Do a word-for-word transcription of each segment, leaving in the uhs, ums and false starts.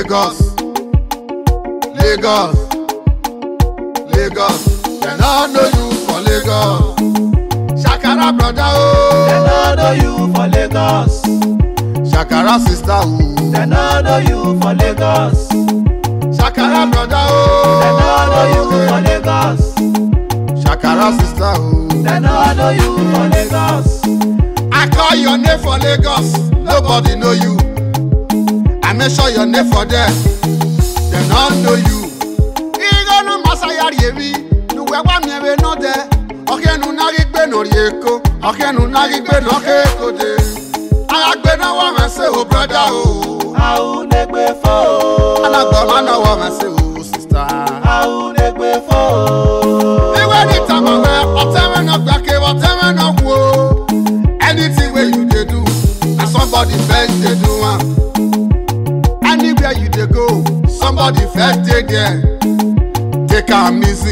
Lagos, Lagos, Lagos. They don't know you for Lagos. Shakara brother, oh. They don't know you for Lagos. Shakara sister, oh. They don't know you for Lagos. Shakara brother, oh. They don't know you for Lagos. Shakara sister, oh. They don't know you for Lagos. I call your name for Lagos, nobody know you. I make sure your name for them, they don't know you. Igo no masaya rievi, nu wewa miebe no de. Oke nu narigbe no rieko, oke nu narigbe no keko de. Aragbe no wa me say oh brother oh. Au negbe fo. Anagbola no wa me say oh sister. Au negbe fo. Iwe ni tamawe, oteme no gbake, oteme no wo. Anything where you dey do, and somebody first dey do am. Anywhere you dey go, somebody first dey there. Take am easy,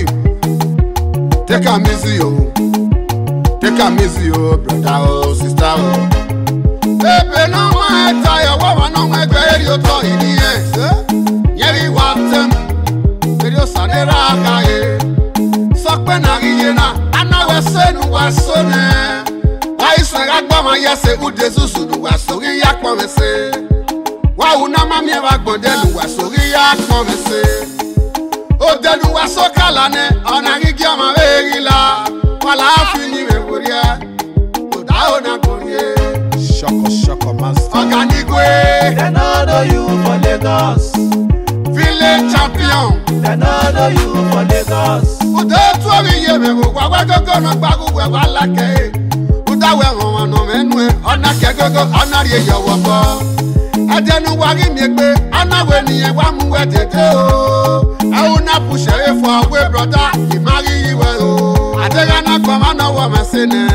take am easy oh, take am easy oh, brother oh, sister oh. Baby no wan tire, wawa no wan gbe eri o to ini e. Yeri wa tem, eri o sanera agaye. Sokpe na riye na, anawe se nu wa so ne. Aiswera gbama yese ude susu nu wa sori ya pon me se. Wa una mami e wa gbonde nu wa sori ya pon me se. O de nu wa so kala ne ona gigi ama veri la. Wala fini me burie. O da ona korie. Shoko shoko master. Organigwe. They don't know you for Lagos. Village champion. They don't know you for Lagos. Ude tuori ye me wo wa wa gogo no gbagu we wa lake. Udawe won no menu e ona ke gogo ona rie yo wo bo. Adenu wari mi gbe anawe niyen wa mu we dede o. I na push e for we brother e marry you o. Adega na come na wo me say ne.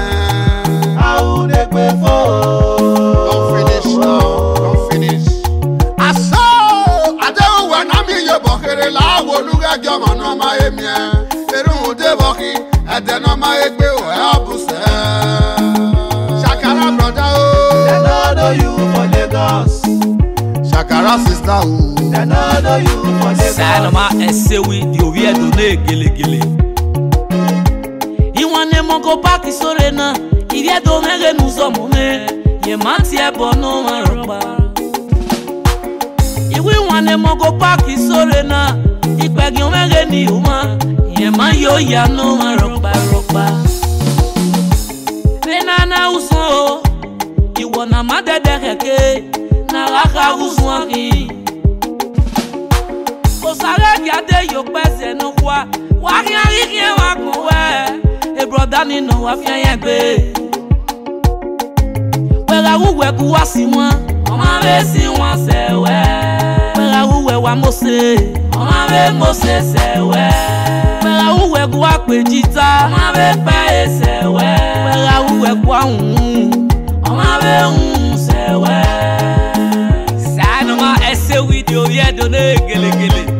Au negbe fo. Don't finish now, don't finish. Aso adewu we na mi yo bo kere la wo lu ga jo mo no ma emi e. Eru de bo ki ade no ma egbe o e abuse. Shakara brother oh. They don't know you for Lagos. Shakara sister oh. They don't know you for Lagos. Sanoma esewi di owie do na gelegele. Iwane Mongo paki sore na, iwie do mege nuzo mone. Ye mati e bono maroba. Iwi wane Mongo paki sore na, ipegi omege ni uma. Ye man yo ya no maroba roba. Benana uso, iwo na madede heke, na raka uso ki. Osare kiade yo pese no kwa, wa ki ari ki wa kun we. E brother ni no wa fi yen gbe. Wera wuwe ku wa si won, o ma be si won se we. Wera wuwe wa mose, o ma be mose se we. Wera wuwe ku wa pe jita, o ma be pe se we. Wera wuwe ku hun, o ma be hun se we. Sanoma ese video ye do ne gelegele.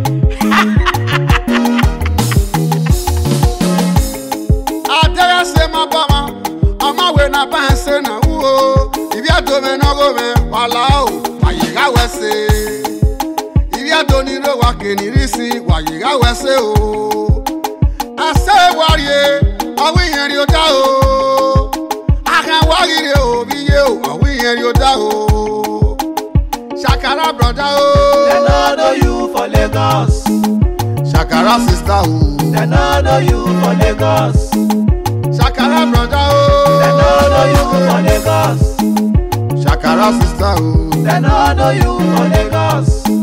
Adega se ma bama, ama we na ban se na uo. Ibi ado me no go me wala o, wayiga wese. Ibi ado ni ro wa ke ni risi, wayiga wese o. Ase warie, awi yen ri o da o. Akan warire o bi ye o, awi yen ri o da o. Shakara brother oh. They don't know you for Lagos. Shakara sister oh. They don't know you for Lagos. Shakara brother oh. They don't know you for Lagos. Shakara sister oh. They don't know you for Lagos.